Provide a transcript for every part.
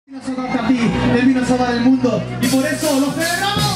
Vino a salvarte a ti, Él vino a salvar el mundo y por eso lo celebramos.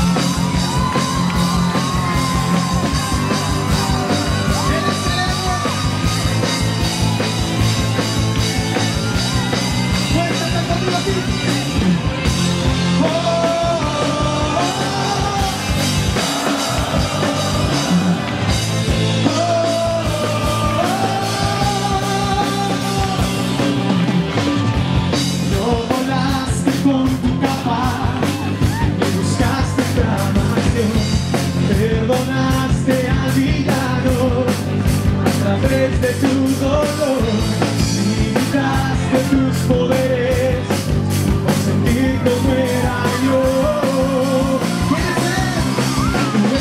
Perdonaste al villano a través de tu dolor, limitaste tus poderes por sentir como era yo. ¿Quieres ser? Tú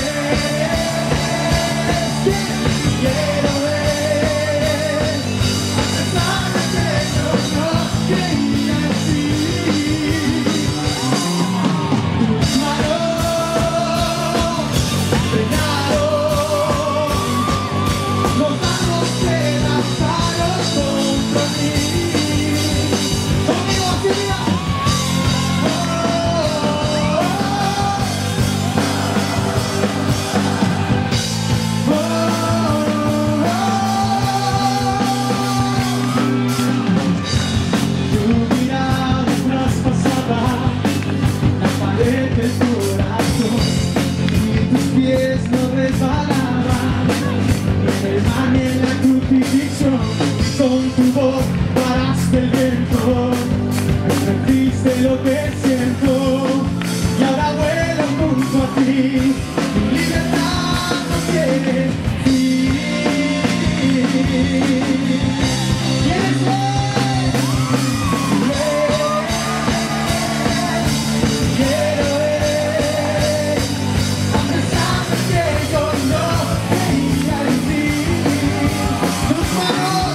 eres quien quiero ver, a pesar de que yo no creía en ti. Tus manos con tu voz paraste el viento, sentiste lo que siento y ahora vuelo junto a ti. Mi libertad no tiene fin. ¿Quieres ver? Quiero ver, a pesar de que yo no creía en ti. Tus manos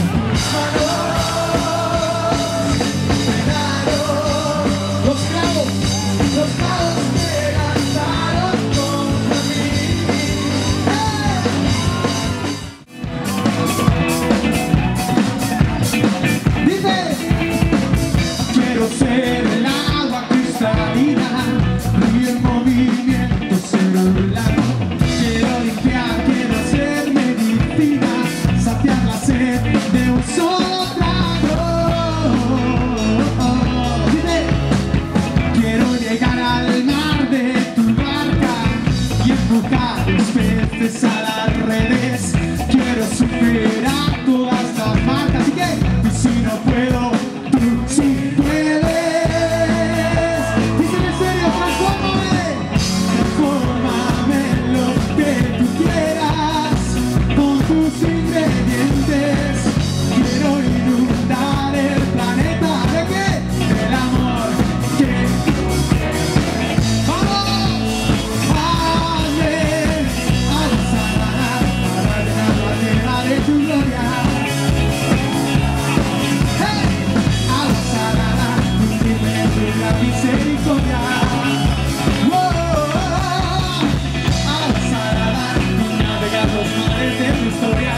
ser el agua cristalina y el movimiento celular. Quiero limpiar, quiero hacer medicina, saciar la sed de un solo trago. Quiero llegar al mar de tu barca y empujar los peces a las redes. Quiero superar todas las marcas. Así que, y si no puedo, tú sí puedes. Quiero inundar el planeta de qué? Del amor que vamos a ver al sanar para llenar la tierra de tu gloria. Al sanar, hundirme en la misericordia. Al sanar, navegar los mares de tu historia.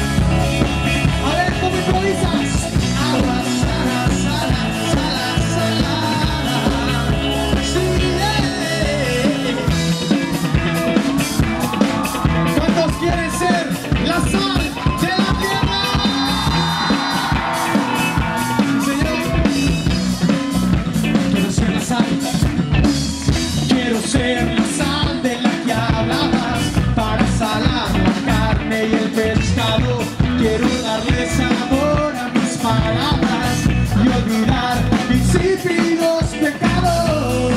Ser la sal de la que hablabas para salar la carne y el pescado. Quiero darle sabor a mis palabras y olvidar mis insípidos pecados.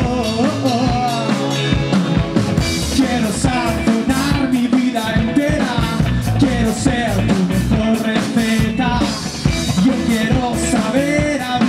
Quiero sazonar mi vida entera. Quiero ser tu mejor receta. Yo quiero saber a